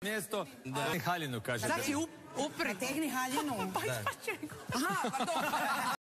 mjesto, haljinu kažete. Znači, upri. Tegni haljinu. Aha, pardon.